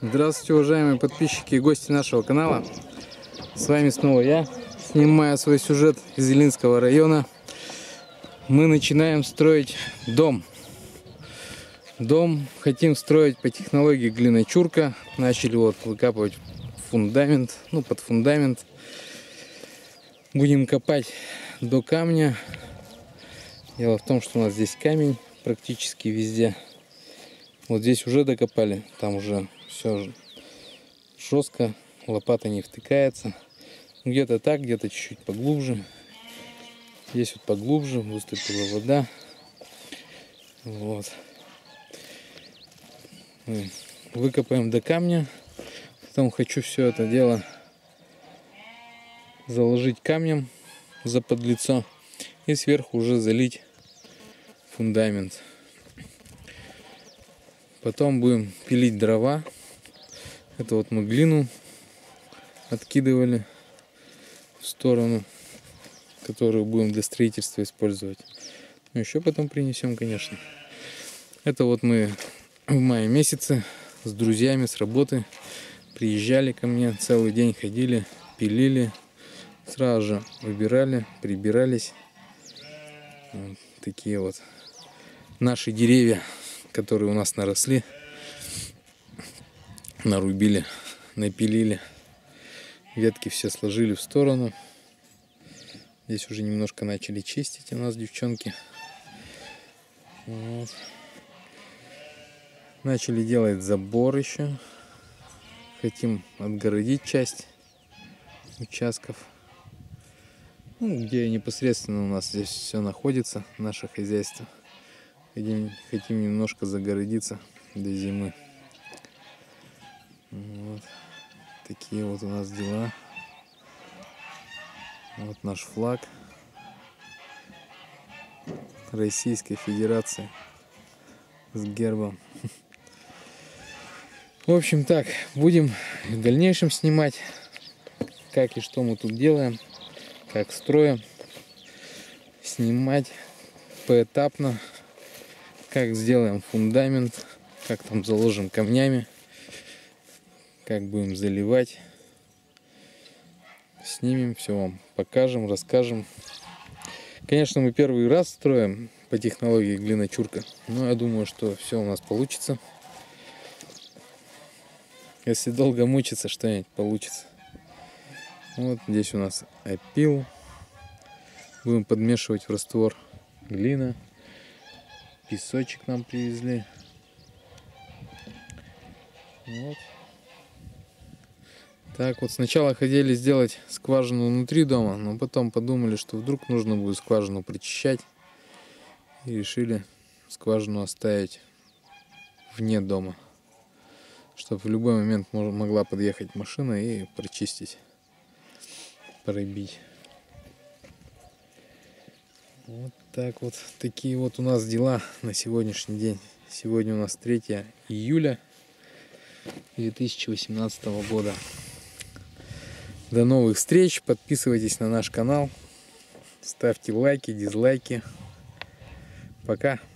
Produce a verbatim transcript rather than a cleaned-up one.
Здравствуйте, уважаемые подписчики и гости нашего канала. С вами снова я, снимаю свой сюжет из Илинского района. Мы начинаем строить дом. Дом хотим строить по технологии глиночурка. Начали вот выкапывать фундамент, ну под фундамент. Будем копать до камня. Дело в том, что у нас здесь камень практически везде. Вот здесь уже докопали, там уже все жестко, лопата не втыкается. Где-то так, где-то чуть-чуть поглубже. Здесь вот поглубже выступила вода. Вот. Выкопаем до камня. Потом хочу все это дело заложить камнем заподлицо и сверху уже залить фундамент. Потом будем пилить дрова. Это вот мы глину откидывали в сторону, которую будем для строительства использовать. Ну, еще потом принесем, конечно. Это вот мы в мае месяце с друзьями с работы приезжали ко мне, целый день ходили, пилили, сразу же выбирали, прибирались. Вот такие вот наши деревья, которые у нас наросли, нарубили, напилили, ветки все сложили в сторону. Здесь уже немножко начали чистить у нас девчонки. Вот. Начали делать забор еще. Хотим отгородить часть участков, ну, где непосредственно у нас здесь все находится, наше хозяйство. Хотим, хотим немножко загородиться до зимы. Вот. Такие вот у нас дела. Вот наш флаг Российской Федерации с гербом. В общем так, будем в дальнейшем снимать, как и что мы тут делаем, как строим, снимать поэтапно. Как сделаем фундамент, как там заложим камнями, как будем заливать. Снимем, все вам покажем, расскажем. Конечно, мы первый раз строим по технологии глиночурка, но я думаю, что все у нас получится. Если долго мучиться, что-нибудь получится. Вот здесь у нас опил. Будем подмешивать в раствор глина. Песочек нам привезли. Вот. Так вот, сначала хотели сделать скважину внутри дома, но потом подумали, что вдруг нужно будет скважину прочищать. И решили скважину оставить вне дома, чтобы в любой момент могла подъехать машина и прочистить, пробить. Вот так вот, такие вот у нас дела на сегодняшний день. Сегодня у нас третье июля две тысячи восемнадцатого года. До новых встреч, подписывайтесь на наш канал, ставьте лайки, дизлайки. Пока.